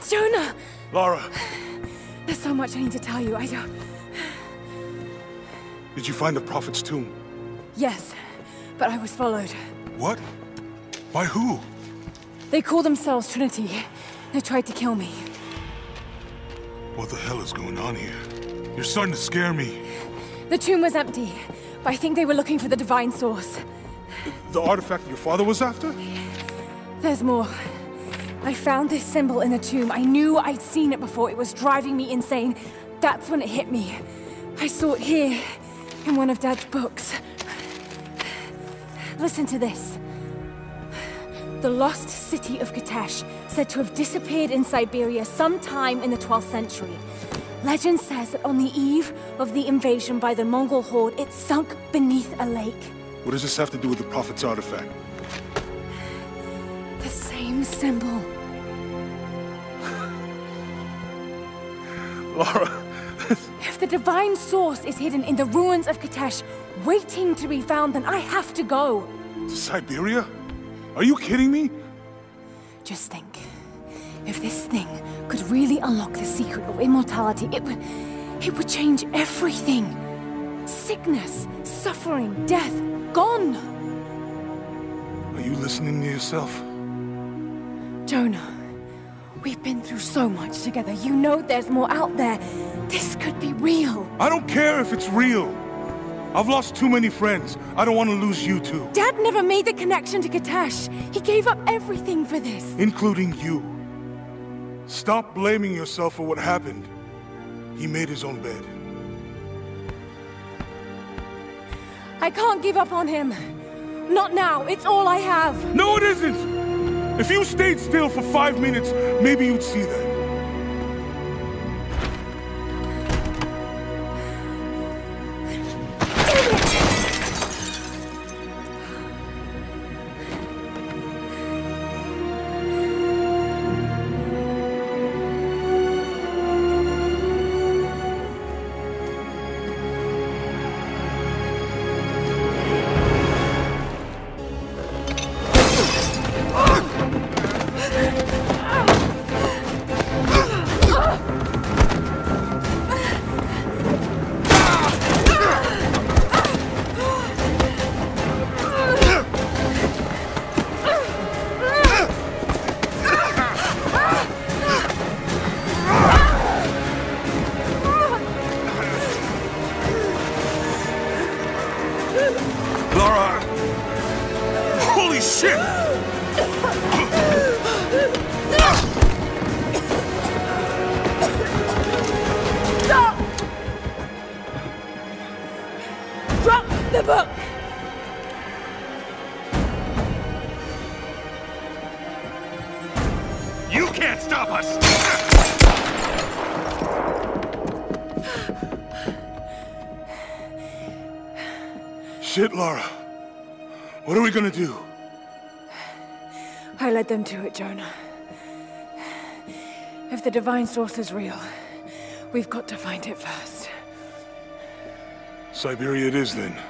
Jonah! Lara! There's so much I need to tell you. I don't... Did you find the Prophet's tomb? Yes, but I was followed. What? By who? They call themselves Trinity. They tried to kill me. What the hell is going on here? You're starting to scare me. The tomb was empty, but I think they were looking for the divine source. The artifact your father was after? There's more. I found this symbol in the tomb. I knew I'd seen it before. It was driving me insane. That's when it hit me. I saw it here, in one of Dad's books. Listen to this. The lost city of Kitezh, said to have disappeared in Siberia sometime in the 12th century. Legend says that on the eve of the invasion by the Mongol horde, it sunk beneath a lake. What does this have to do with the Prophet's artifact? The same symbol. Lara... If the divine source is hidden in the ruins of Kitezh, waiting to be found, then I have to go. To Siberia? Are you kidding me? Just think. If this thing could really unlock the secret of immortality, it would change everything. Sickness, suffering, death, gone. Are you listening to yourself? Jonah, we've been through so much together. You know there's more out there. This could be real. I don't care if it's real. I've lost too many friends. I don't want to lose you too. Dad never made the connection to Kitezh. He gave up everything for this. Including you. Stop blaming yourself for what happened. He made his own bed. I can't give up on him. Not now. It's all I have. No, it isn't! If you stayed still for 5 minutes, maybe you'd see that. Lara! Holy shit! Stop! Drop the book! You can't stop us! Shit, Lara. What are we gonna do? I led them to it, Jonah. If the divine source is real, we've got to find it first. Siberia it is, then.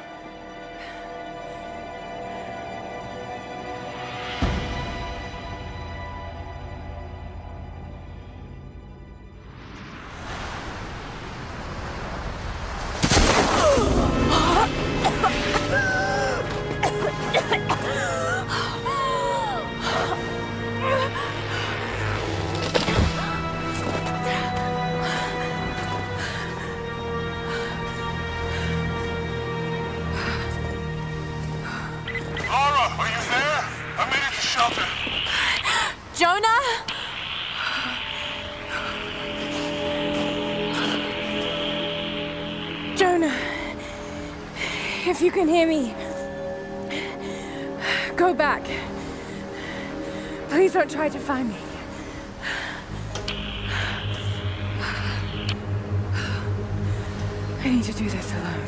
Jonah? Jonah, if you can hear me, go back. Please don't try to find me. I need to do this alone.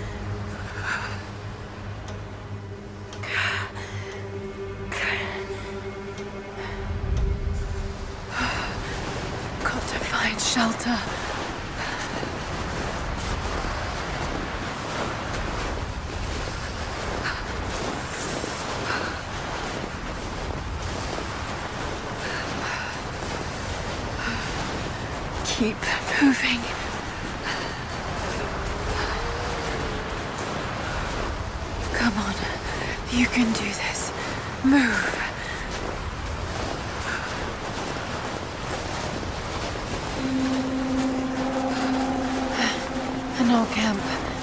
Got to find shelter. Keep moving. Come on. You can do this. Move. An old camp.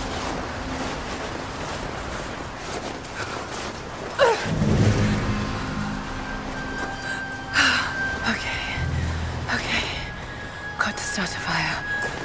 Okay. Got to start a fire.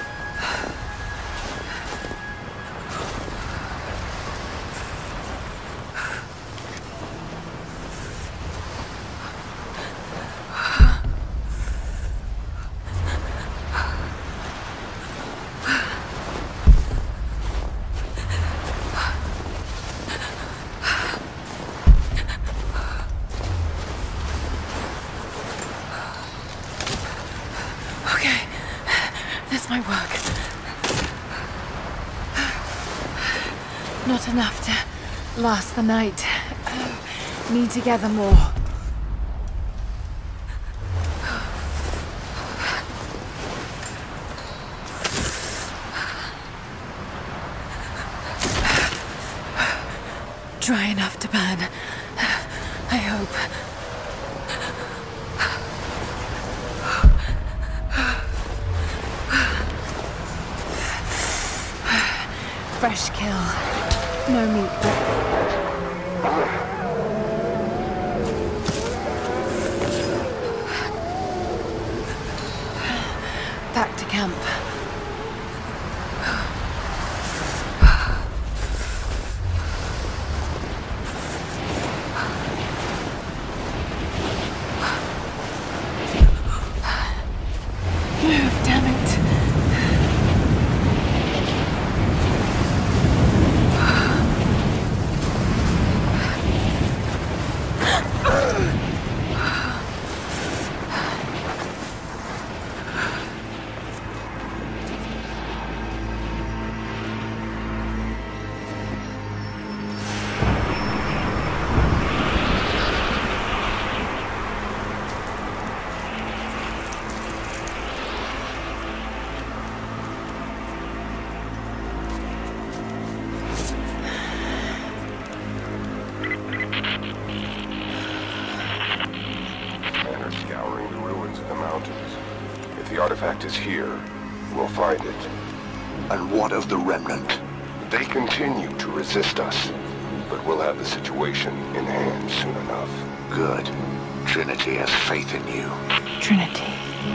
This might work. Not enough to last the night. Need to gather more. Dry enough to burn. I hope. Fresh kill. No meat. Back to camp. Move, damn it. Scouring the ruins of the mountains. If the artifact is here, we'll find it. And what of the Remnant? They continue to resist us, but we'll have the situation in hand soon enough. Good. Trinity has faith in you. Trinity.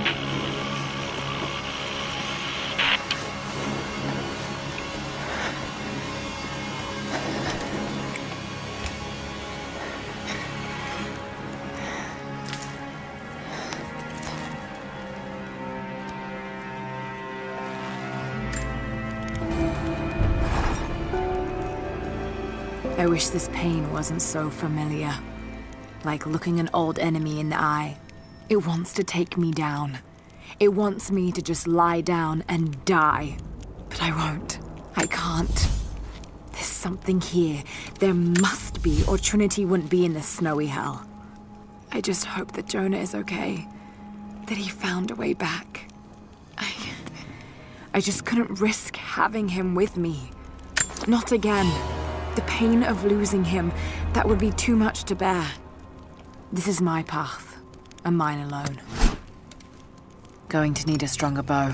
I wish this pain wasn't so familiar. Like looking an old enemy in the eye. It wants to take me down. It wants me to just lie down and die. But I won't. I can't. There's something here. There must be, or Trinity wouldn't be in this snowy hell. I just hope that Jonah is okay. That he found a way back. I just couldn't risk having him with me. Not again. The pain of losing him, that would be too much to bear. This is my path, and mine alone. Going to need a stronger bow.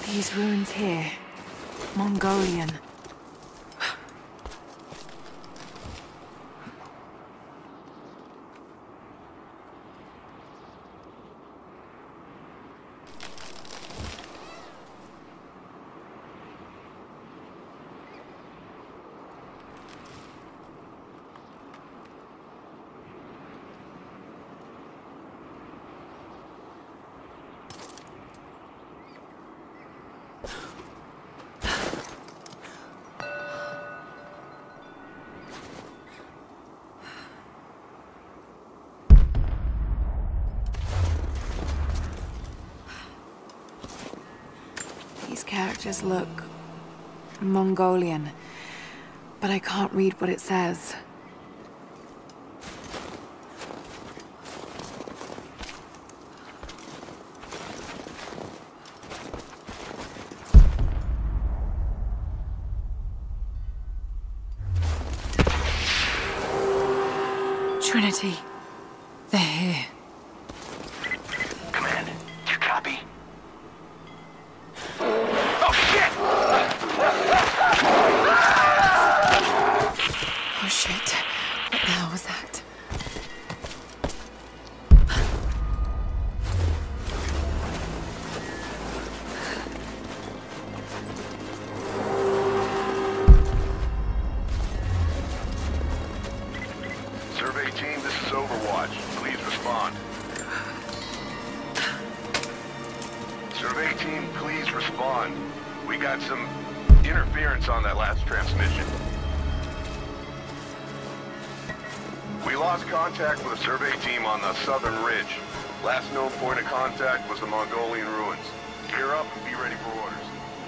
These ruins here. Mongolian. These characters look Mongolian, but I can't read what it says. Trinity, they're here. Command, do you copy? Oh, shit! Oh shit, what the hell was that? Survey team, this is Overwatch. Please respond. Survey team, please respond. We got some interference on that last transmission. We lost contact with the survey team on the southern ridge. Last known point of contact was the Mongolian ruins. Gear up and be ready for orders.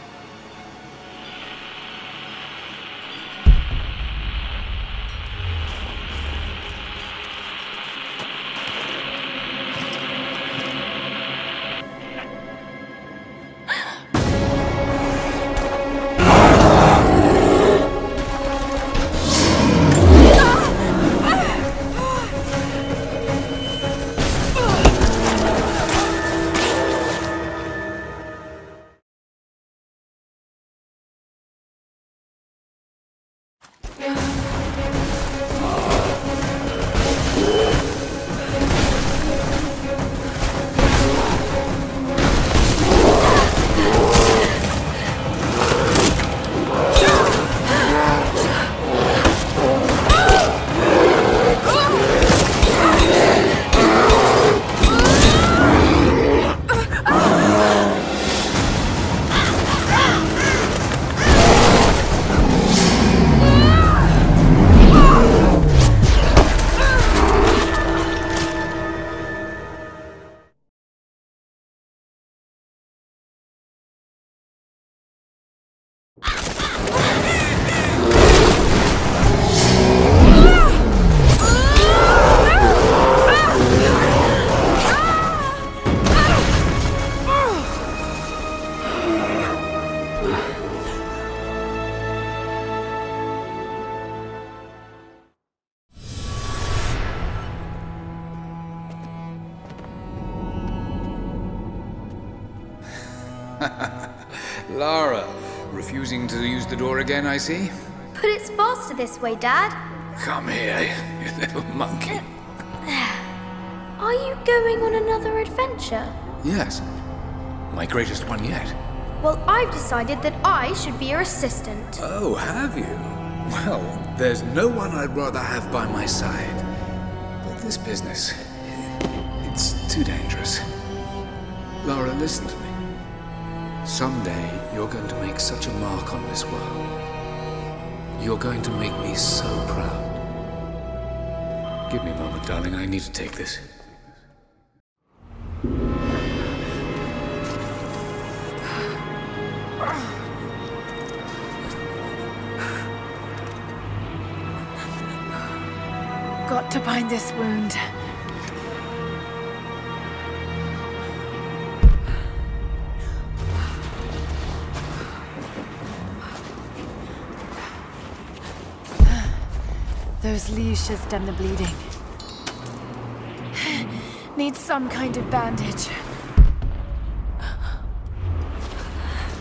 Lara, refusing to use the door again, I see? But it's faster this way, Dad. Come here, you little monkey. Are you going on another adventure? Yes, my greatest one yet. Well, I've decided that I should be your assistant. Oh, have you? Well, there's no one I'd rather have by my side. But this business, it's too dangerous. Lara, listen to me. Someday, you're going to make such a mark on this world. You're going to make me so proud. Give me a moment, darling. I need to take this. Got to bind this wound. Those leaves should stem the bleeding. Needs some kind of bandage.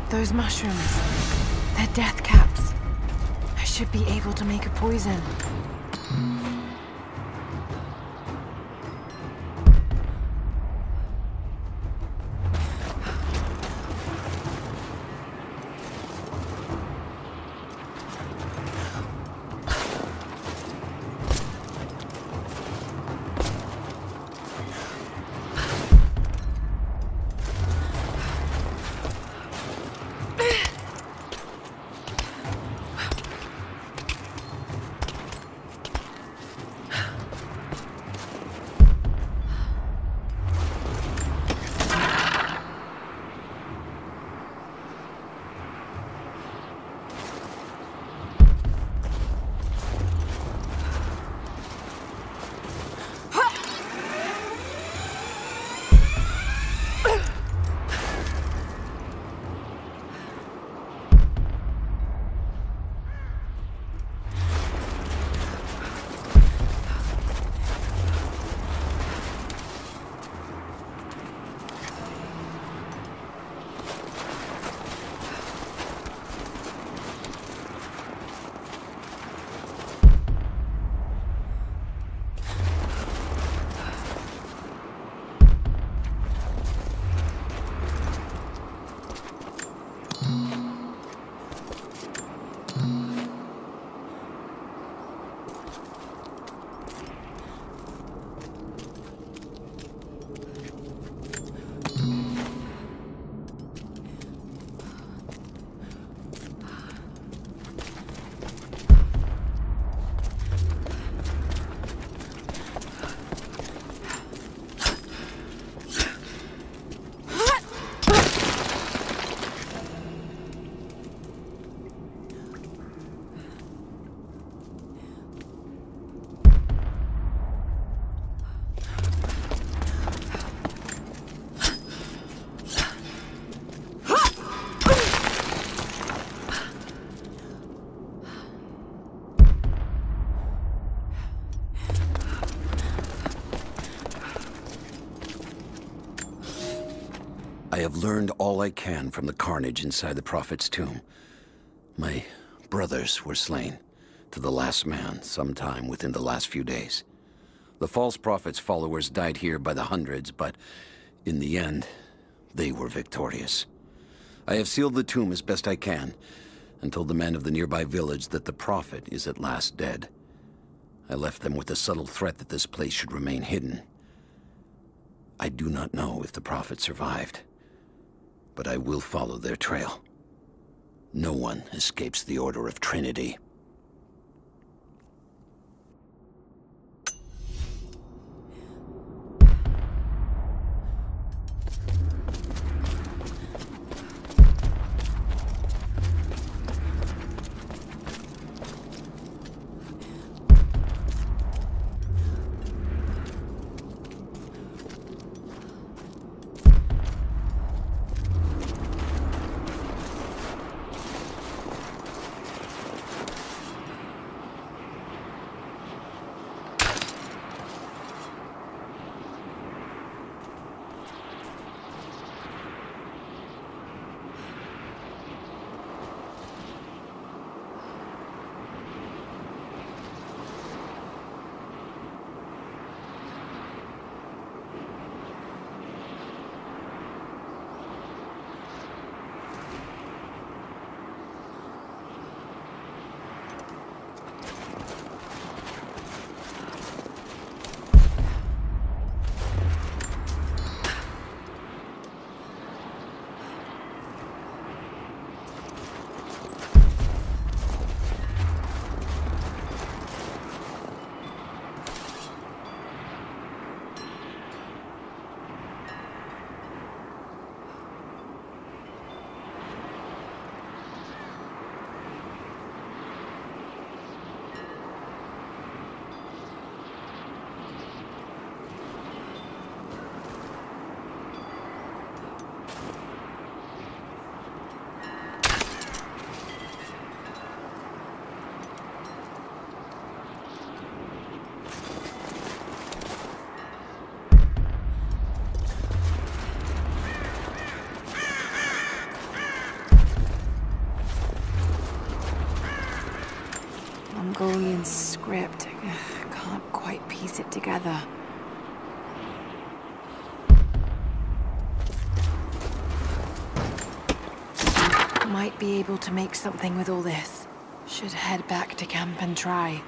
Those mushrooms. They're death caps. I should be able to make a poison. I have learned all I can from the carnage inside the Prophet's tomb. My brothers were slain, to the last man, sometime within the last few days. The false Prophet's followers died here by the hundreds, but in the end, they were victorious. I have sealed the tomb as best I can, and told the men of the nearby village that the Prophet is at last dead. I left them with the subtle threat that this place should remain hidden. I do not know if the Prophet survived, but I will follow their trail. No one escapes the Order of Trinity. script. I can't quite piece it together. Might be able to make something with all this. Should head back to camp and try.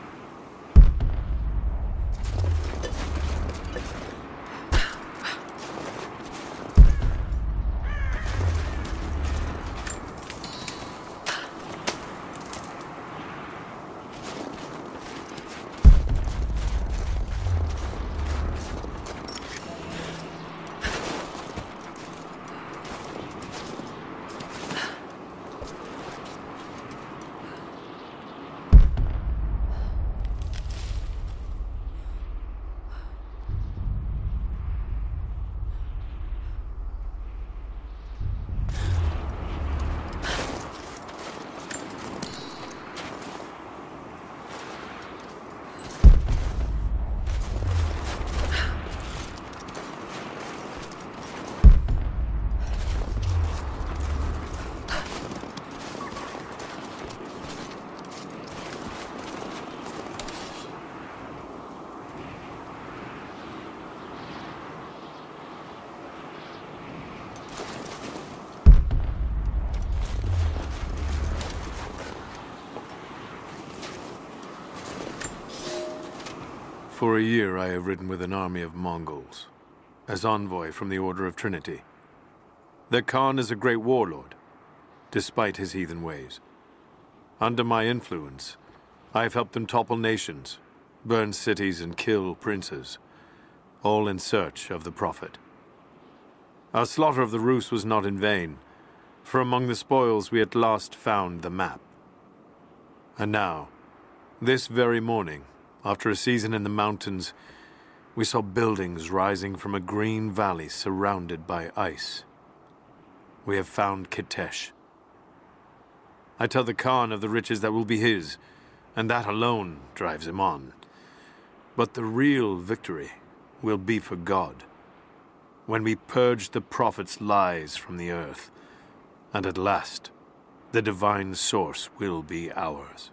For a year I have ridden with an army of Mongols, as envoy from the Order of Trinity. Their Khan is a great warlord, despite his heathen ways. Under my influence, I have helped them topple nations, burn cities and kill princes, all in search of the Prophet. Our slaughter of the Rus was not in vain, for among the spoils we at last found the map. And now, this very morning, after a season in the mountains, we saw buildings rising from a green valley surrounded by ice. We have found Kitezh. I tell the Khan of the riches that will be his, and that alone drives him on. But the real victory will be for God, when we purge the Prophet's lies from the earth, and at last, the divine source will be ours.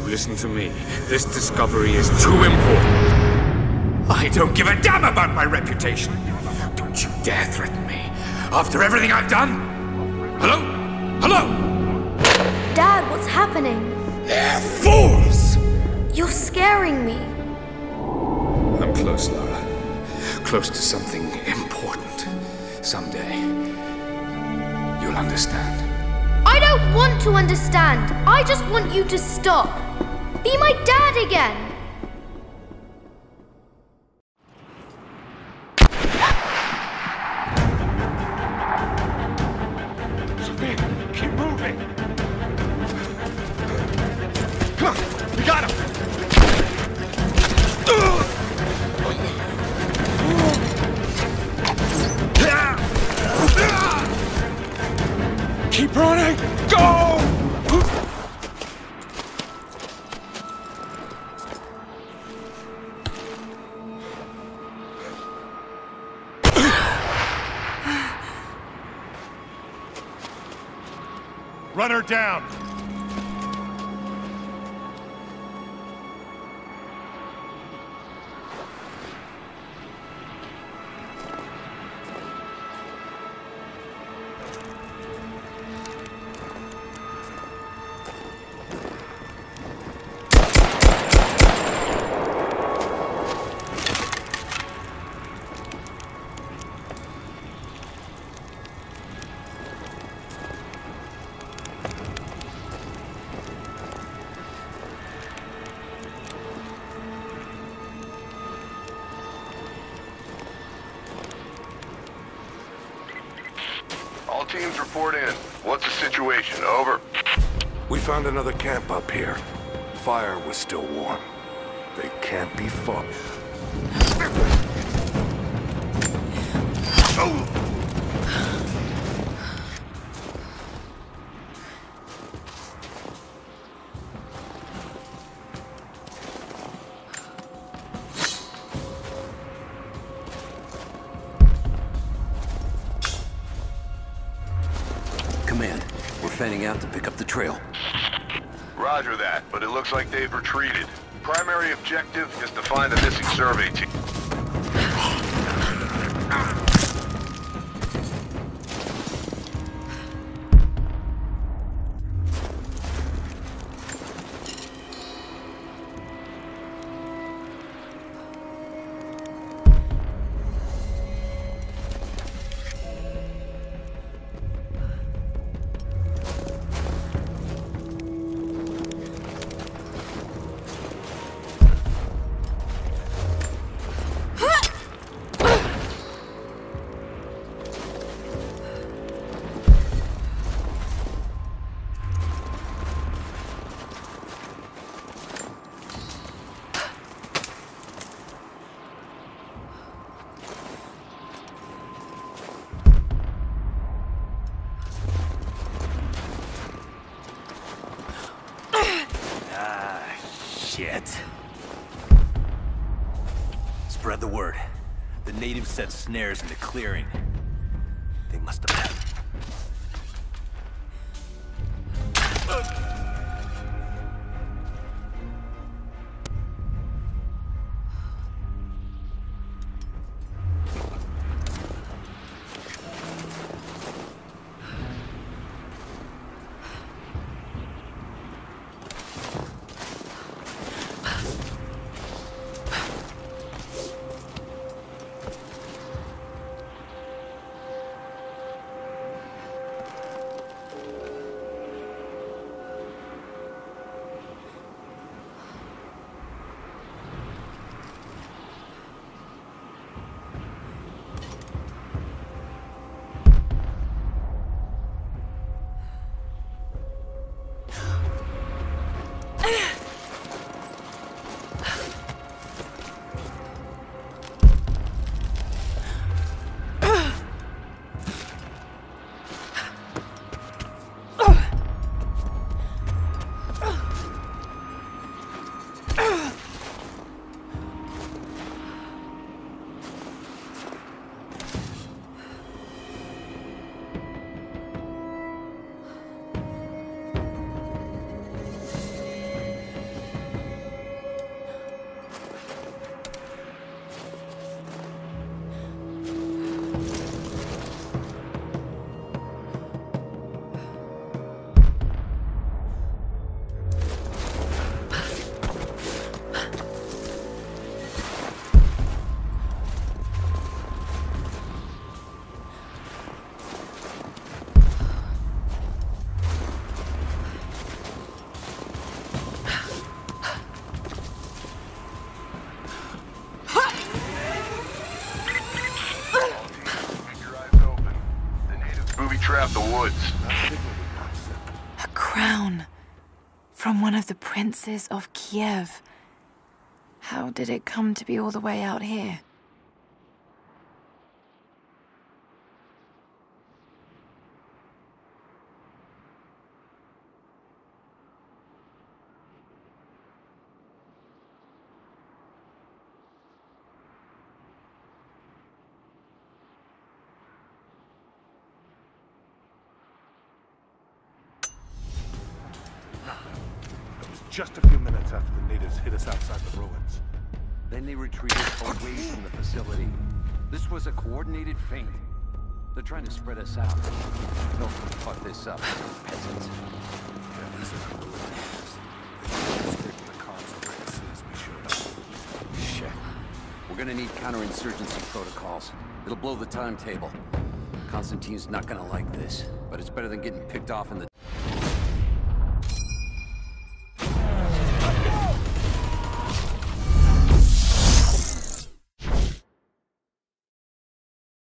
listen to me. This discovery is too important. I don't give a damn about my reputation. Don't you dare threaten me. After everything I've done? Hello? Hello? Dad, what's happening? They're fools! You're scaring me. I'm close, Lara. Close to something important. Someday, you'll understand. I don't want to understand. I just want you to stop. Be my dad again. Sabine, keep moving. Come on, we got him. Keep running! Go! Run her down! All teams report in. What's the situation? Over. We found another camp up here. Fire was still warm. They can't be fought. Command, we're fanning out to pick up the trail. Roger that, but it looks like they've retreated. Primary objective is to find the missing survey team. Shit. Spread the word. The natives set snares in the clearing. They must have had... booby-trap the woods. A crown. From one of the princes of Kiev. How did it come to be all the way out here? Just a few minutes after the natives hit us outside the ruins. Then they retreated away from the facility. This was a coordinated feint. They're trying to spread us out. They'll fuck this up, peasants. Shit. We're gonna need counterinsurgency protocols. It'll blow the timetable. Constantine's not gonna like this, but it's better than getting picked off in the...